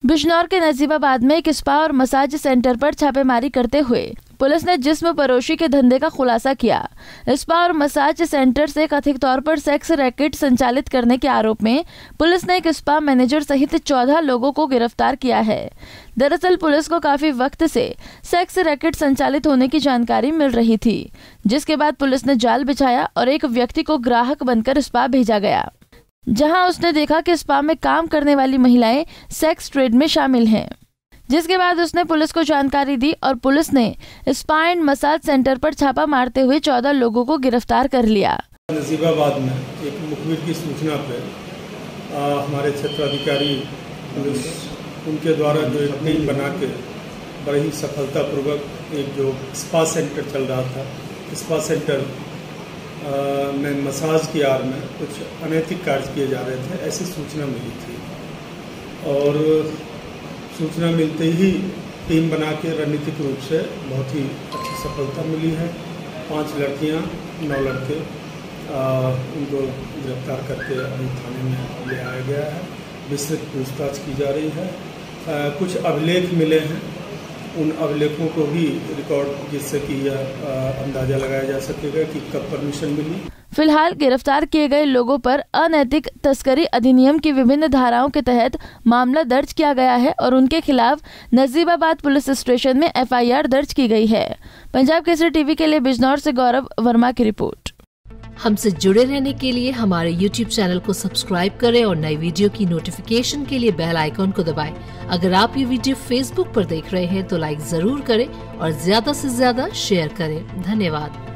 बिजनौर के नजीबाबाद में एक स्पा और मसाज सेंटर पर छापेमारी करते हुए पुलिस ने जिस्म परोशी के धंधे का खुलासा किया। स्पा और मसाज सेंटर से कथित तौर पर सेक्स रैकेट संचालित करने के आरोप में पुलिस ने एक स्पा मैनेजर सहित 14 लोगों को गिरफ्तार किया है। दरअसल पुलिस को काफी वक्त से सेक्स रैकेट संचालित होने की जानकारी मिल रही थी, जिसके बाद पुलिस ने जाल बिछाया और एक व्यक्ति को ग्राहक बनकर स्पा भेजा गया, जहां उसने देखा कि स्पा में काम करने वाली महिलाएं सेक्स ट्रेड में शामिल हैं। जिसके बाद उसने पुलिस को जानकारी दी और पुलिस ने स्पा एंड मसाज सेंटर पर छापा मारते हुए 14 लोगों को गिरफ्तार कर लिया। नजीबाबाद में एक मुखबिर की सूचना पर हमारे क्षेत्राधिकारी पुलिस उनके द्वारा जो एक टीम बना के बड़ी ही सफलतापूर्वक एक जो स्पा सेंटर चल रहा था, स्पा सेंटर में मसाज की आड़ में कुछ अनैतिक कार्य किए जा रहे थे, ऐसी सूचना मिली थी। और सूचना मिलते ही टीम बना के रणनीतिक रूप से बहुत ही अच्छी सफलता मिली है। 5 लड़कियां 9 लड़के उनको गिरफ्तार करके अभी थाने में ले आया गया है। विस्तृत पूछताछ की जा रही है। कुछ अभिलेख मिले हैं, उन अभिलेखों को भी रिकॉर्ड, जिससे कि यह अंदाजा लगाया जा सकेगा कि कब परमिशन मिली। फिलहाल गिरफ्तार किए गए लोगों पर अनैतिक तस्करी अधिनियम की विभिन्न धाराओं के तहत मामला दर्ज किया गया है और उनके खिलाफ नजीबाबाद पुलिस स्टेशन में FIR दर्ज की गई है। पंजाब केसरी टीवी के लिए बिजनौर से गौरव वर्मा की रिपोर्ट। हमसे जुड़े रहने के लिए हमारे YouTube चैनल को सब्सक्राइब करें और नई वीडियो की नोटिफिकेशन के लिए बेल आइकॉन को दबाएं। अगर आप ये वीडियो Facebook पर देख रहे हैं तो लाइक जरूर करें और ज्यादा से ज्यादा शेयर करें। धन्यवाद।